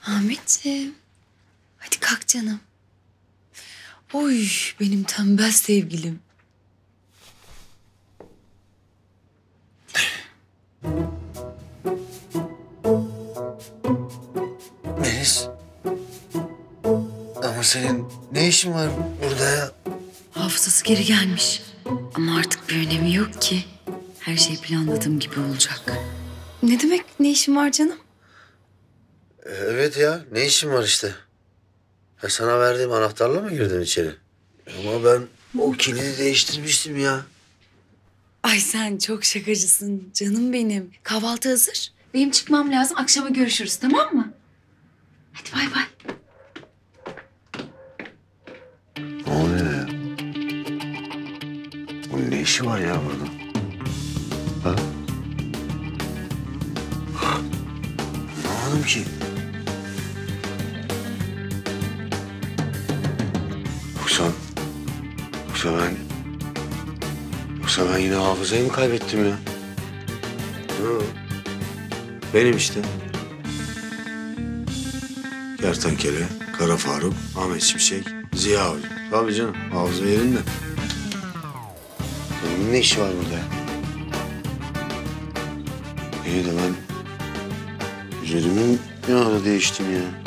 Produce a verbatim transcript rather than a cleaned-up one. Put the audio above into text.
Ahmetciğim. Hadi kalk canım. Oy benim tembel sevgilim. Melis. Ama senin ne işin var burada ya? Hafızası geri gelmiş. Ama artık bir önemi yok ki. Her şey planladığım gibi olacak. Ne demek ne işin var canım? Evet ya, ne işin var işte? Ya sana verdiğim anahtarla mı girdin içeri? Ama ben o kilidi değiştirmiştim ya. Ay sen çok şakacısın canım benim. Kahvaltı hazır. Benim çıkmam lazım. Akşama görüşürüz tamam mı? Hadi bay bay. Ne oluyor ya? Bunun ne işi var ya burada? Ha? Anlamadım ki. Yoksa... Yoksa ben... Yoksa ben yine hafızayı mı kaybettim ya? Hı. Benim işte. Kertenkele, Kara Faruk, Ahmet Şimşek, Ziya Avcı. Tabii canım, hafıza yerinde. Bunun ne işi var burada ya? İyi de ben... Üzerimi ne ara değiştim ya?